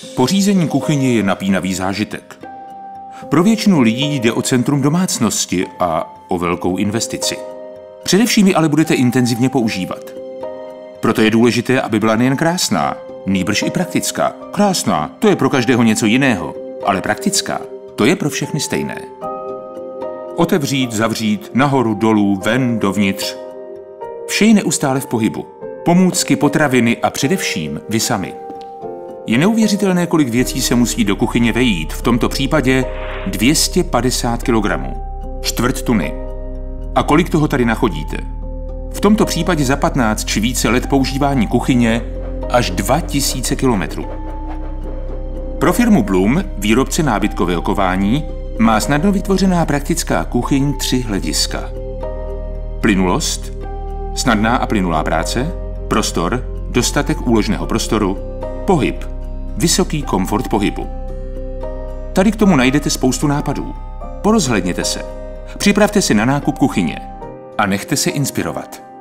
Pořízení kuchyně je napínavý zážitek. Pro většinu lidí jde o centrum domácnosti a o velkou investici. Především ji ale budete intenzivně používat. Proto je důležité, aby byla nejen krásná, nýbrž i praktická. Krásná, to je pro každého něco jiného, ale praktická, to je pro všechny stejné. Otevřít, zavřít, nahoru, dolů, ven, dovnitř. Vše je neustále v pohybu. Pomůcky, potraviny a především vy sami. Je neuvěřitelné, kolik věcí se musí do kuchyně vejít, v tomto případě 250 kg, čtvrt tuny. A kolik toho tady nachodíte? V tomto případě za 15 či více let používání kuchyně až 2000 km. Pro firmu Blum, výrobce nábytkového kování, má snadno vytvořená praktická kuchyň 3 hlediska. Plynulost, snadná a plynulá práce, prostor, dostatek úložného prostoru, pohyb, vysoký komfort pohybu. Tady k tomu najdete spoustu nápadů. Porozhlédněte se. Připravte si na nákup kuchyně a nechte se inspirovat.